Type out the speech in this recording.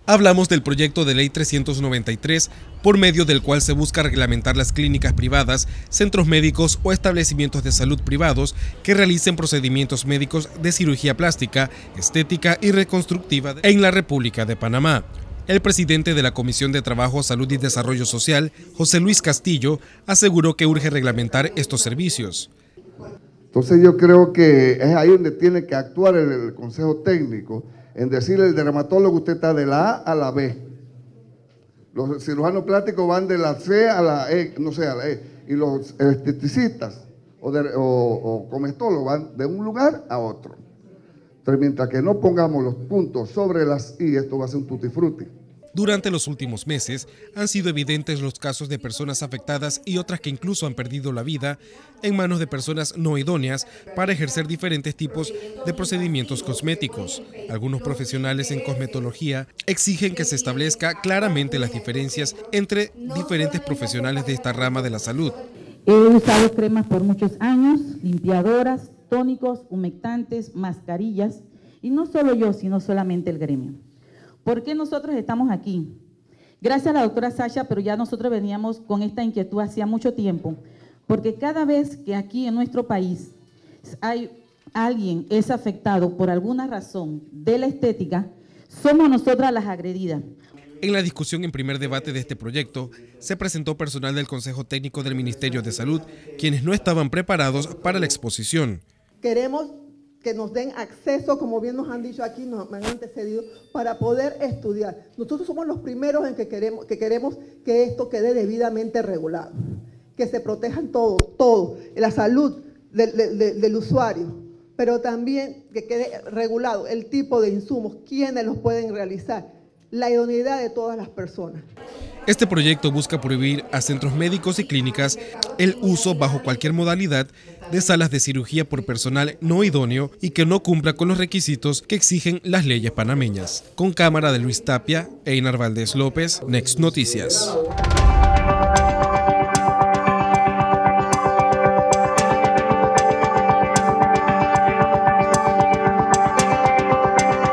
Hablamos del proyecto de ley 393, por medio del cual se busca reglamentar las clínicas privadas, centros médicos o establecimientos de salud privados que realicen procedimientos médicos de cirugía plástica, estética y reconstructiva en la República de Panamá. El presidente de la Comisión de Trabajo, Salud y Desarrollo Social, José Luis Castillo, aseguró que urge reglamentar estos servicios. Entonces yo creo que es ahí donde tiene que actuar el Consejo Técnico, en decirle al dermatólogo: usted está de la A a la B. Los cirujanos plásticos van de la C a la E, no sé, a la E. Y los esteticistas o comestólogos van de un lugar a otro. Entonces, mientras que no pongamos los puntos sobre las I, esto va a ser un tutti frutti. Durante los últimos meses han sido evidentes los casos de personas afectadas y otras que incluso han perdido la vida en manos de personas no idóneas para ejercer diferentes tipos de procedimientos cosméticos. Algunos profesionales en cosmetología exigen que se establezca claramente las diferencias entre diferentes profesionales de esta rama de la salud. He usado cremas por muchos años, limpiadoras, tónicos, humectantes, mascarillas, y no solo yo, sino solamente el gremio. ¿Por qué nosotros estamos aquí? Gracias a la doctora Sasha, pero ya nosotros veníamos con esta inquietud hacía mucho tiempo, porque cada vez que aquí en nuestro país alguien es afectado por alguna razón de la estética, somos nosotras las agredidas. En la discusión en primer debate de este proyecto, se presentó personal del Consejo Técnico del Ministerio de Salud, quienes no estaban preparados para la exposición. Queremos que nos den acceso, como bien nos han dicho aquí, nos han antecedido, para poder estudiar. Nosotros somos los primeros en que queremos que esto quede debidamente regulado, que se protejan todo, la salud del usuario, pero también que quede regulado el tipo de insumos, quiénes los pueden realizar, la idoneidad de todas las personas. Este proyecto busca prohibir a centros médicos y clínicas el uso bajo cualquier modalidad de salas de cirugía por personal no idóneo y que no cumpla con los requisitos que exigen las leyes panameñas. Con cámara de Luis Tapia, Einar Valdés López, Next Noticias.